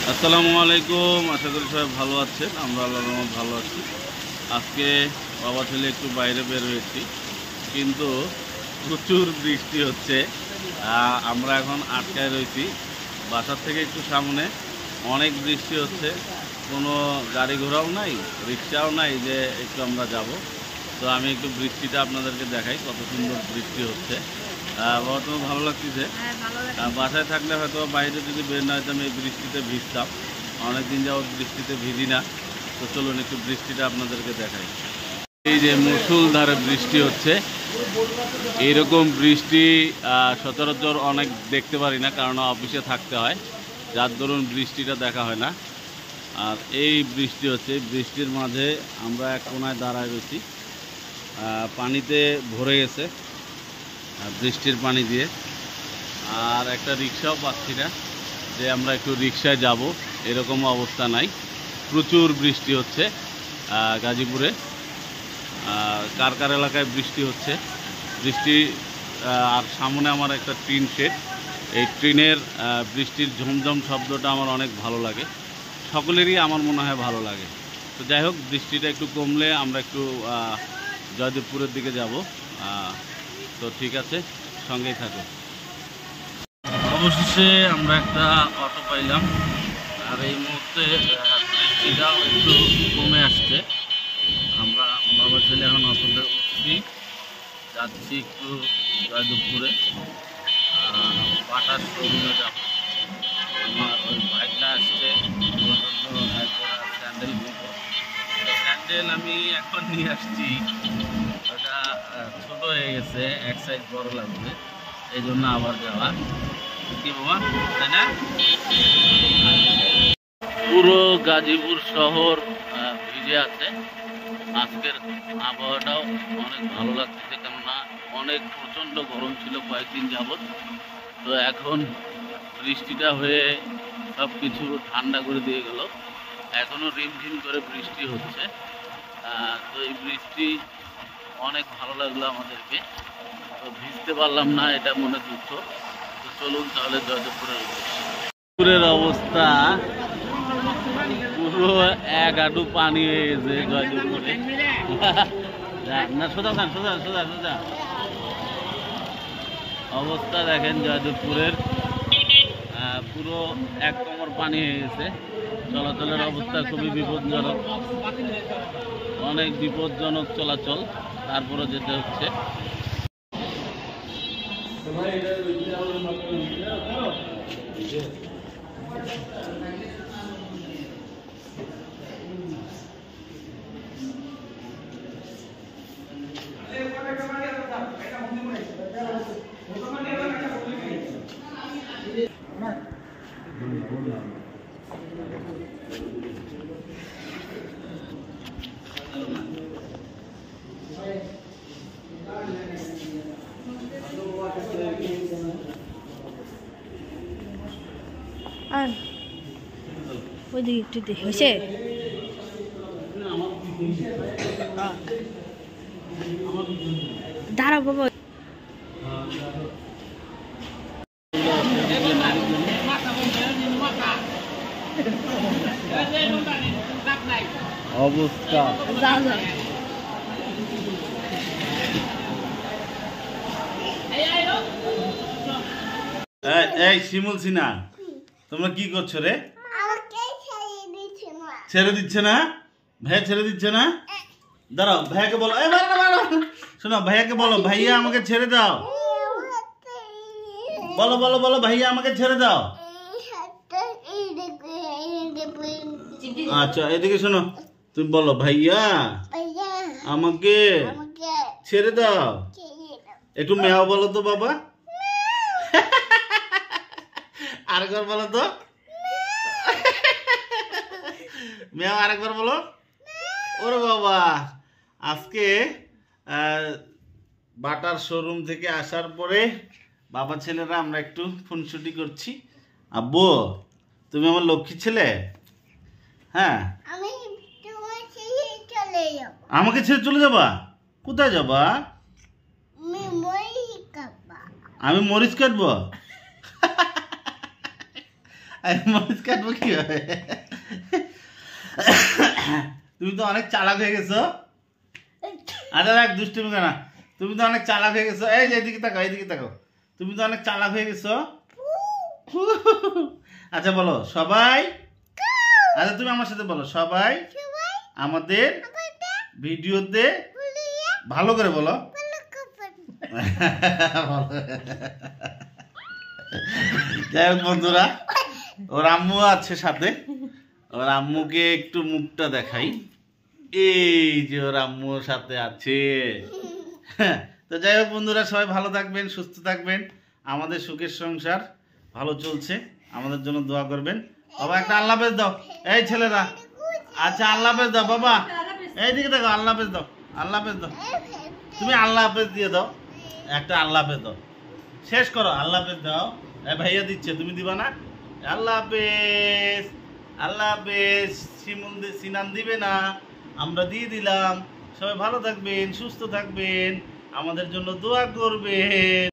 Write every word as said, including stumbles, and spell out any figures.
আসসালামু আলাইকুম, আশা করি সবাই ভালো আছেন। আমরা আল্লাহর রহমতে ভালো আছি। আজকে বাবা ছেলে একটু বাইরে বের হয়েছি, কিন্তু প্রচুর বৃষ্টি হচ্ছে। আমরা এখন আটকায় রয়েছি। বাসার থেকে একটু সামনে অনেক বৃষ্টি হচ্ছে, কোনো গাড়ি ঘোড়াও নাই, রিক্সাও নাই যে একটু আমরা যাব। তো আমি একটু বৃষ্টিটা আপনাদেরকে দেখাই, কত সুন্দর বৃষ্টি হচ্ছে। বর্তমানে ভালো লাগতেছে। বাসায় থাকলে হয়তো বাইরে যদি বের না হইতাম এই বৃষ্টিতে ভিজতাম। অনেকদিন যাবত বৃষ্টিতে ভিজি না। তো চলুন একটু বৃষ্টিটা আপনাদেরকে দেখাই। এই যে মুষলধারে বৃষ্টি হচ্ছে, এইরকম বৃষ্টি সচরাচর অনেক দেখতে পারি না, কারণ অফিসে থাকতে হয়, যার দরুন বৃষ্টিটা দেখা হয় না। আর এই বৃষ্টি হচ্ছে, বৃষ্টির মাঝে আমরা এক কোনায় দাঁড়ায় রয়েছি। পানিতে ভরে গেছে বৃষ্টির পানি দিয়ে। আর একটা রিক্সাও পাচ্ছি না যে আমরা একটু রিক্সায় যাব, এরকম অবস্থা নাই। প্রচুর বৃষ্টি হচ্ছে গাজীপুরে। কার কার এলাকায় বৃষ্টি হচ্ছে বৃষ্টি। আর সামনে আমার একটা টিন শেড, এই ট্রেনের বৃষ্টির ঝমঝম শব্দটা আমার অনেক ভালো লাগে, সকলেরই আমার মনে হয় ভালো লাগে। তো যাই হোক, বৃষ্টিটা একটু কমলে আমরা একটু জয়দেবপুরের দিকে যাব। তো ঠিক আছে, সঙ্গেই থাকো। অবশেষে আমরা একটা অটো পাইলাম, আর এই মুহূর্তে বৃষ্টিটাও একটু কমে আসছে। আমরা বাবা ছেলে এখন অটোতে উঠছি, যাচ্ছি একটু জয়দেবপুরে, বাটার শোরুমে যাব। আমার ওই বাইকটা আসছে, স্যান্ডেল নেব। স্যান্ডেল আমি এখন নিয়ে আসছি, ওটা ছোটো হয়ে গেছে, এক সাইজ বড় লাগবে, এই জন্য আবার যাওয়া। কি বাবা, তাই না? পুরো গাজীপুর শহর ভিজে আছে। আজকের আবহাওয়াটাও অনেক ভালো লাগতেছে, কেননা অনেক প্রচণ্ড গরম ছিল কয়েকদিন যাবৎ। তো এখন বৃষ্টিটা হয়ে সব কিছু ঠান্ডা করে দিয়ে গেল। এখনও রিমঝিম করে বৃষ্টি হচ্ছে। তো এই বৃষ্টি অনেক ভালো লাগলো আমাদেরকে। তো ভিজতে পারলাম না, এটা মনে দুঃখ। তো চলুন তাহলে জয়দেবপুরের জয়দেবপুরের অবস্থা পুরো এক হাঁটু পানি হয়ে গেছে জয়দেবপুরে। না সোজা খান, সোজা সোজা সোজা অবস্থা দেখেন জয়দেবপুরের, পুরো এক কোমর পানি হয়ে গেছে। চলাচলের অবস্থা খুবই বিপজ্জনক, অনেক বিপজ্জনক চলাচল, তারপরে যেতে হচ্ছে। ওইদিকে একটু দেখে হয়েছে। দাঁড়া বাবা, অবস্থা এই শিমুল সিনা, তোমরা কি করছো রে? ছেড়ে দিচ্ছে না? ভাইয়া ছেড়ে দিচ্ছে না? দাঁড়াও, ভাইয়াকে বলো। এই মারো না, মারো। শোনো, ভাইয়াকে বলো, ভাইয়া আমাকে ছেড়ে দাও। বলো বলো বলো, ভাইয়া আমাকে ছেড়ে দাও। আচ্ছা, এদিকে শোনো, তুমি বলো, ভাইয়া আমাকে ছেড়ে দাও। একটু মেয়াও বলো তো বাবা। আরেকবার বলো তো, মেয়াও আরেকবার বলো। ওরে বাবা, আজকে বাটার শোরুম থেকে আসার পরে বাবা ছেলেরা আমরা একটু ফোনশুটি করছি। আব্বু, তুমি আমার লক্ষ্মী ছেলে। হ্যাঁ, আমাকে ছেড়ে চলে যাবা? কোথায় যাবা? আমি মরিচ কাটবো। মরিচ কাটবো কিভাবে? তুমি তো অনেক চালাক হয়ে গেছো। আচ্ছা দেখ দুষ্টুমি না, তুমি তো অনেক চালাক হয়ে গেছো। এই যে এদিকে তাকাও, এইদিকে তাকাও, তুমি তো অনেক চালাক হয়ে গেছো। আচ্ছা বলো সবাই, আচ্ছা তুমি আমার সাথে বলো সবাই আমাদের ভিডিওতে ভালো করে বলো। যাই হোক বন্ধুরা, ওর আম্মু আছে সাথে, ওর আম্মুকে একটু মুখটা দেখাই। এই যে ওর আম্মুর সাথে আছে। তো যাই হোক বন্ধুরা, সবাই ভালো থাকবেন, সুস্থ থাকবেন, আমাদের সুখের সংসার ভালো চলছে, আমাদের জন্য দোয়া করবেন। বাবা একটা আল্লাহ হাফেজ দাও, এই ছেলেরা। আচ্ছা আল্লাহ হাফেজ দাও বাবা, এইদিকে দেখো, আল্লাহ হাফেজ দাও, আল্লাহ হাফেজ দাও, তুমি আল্লাহ হাফেজ দিয়ে দাও, একটা আল্লাহ হাফেজ দাও, শেষ করো, আল্লাহ হাফেজ দাও। এই ভাইয়া দিচ্ছে, তুমি দিবা না? আল্লাহ হাফেজ, আল্লাহ হাফেজ। সিমন সিনান দিবে না, আমরা দিয়ে দিলাম। সবাই ভালো থাকবেন, সুস্থ থাকবেন, আমাদের জন্য দোয়া করবেন।